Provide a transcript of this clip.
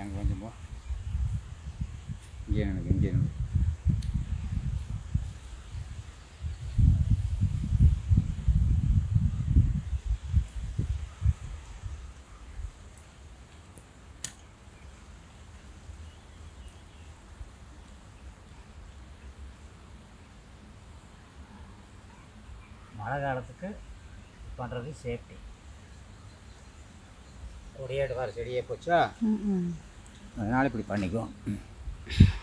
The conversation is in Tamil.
அங்கே கொஞ்சம் போ இங்கே எனக்கு இங்கே மழை காலத்துக்கு பண்ணுறது சேஃப்டி. கொடியாடு வர செடியே போச்சா, அதனால் இப்படி பண்ணிக்குவோம்.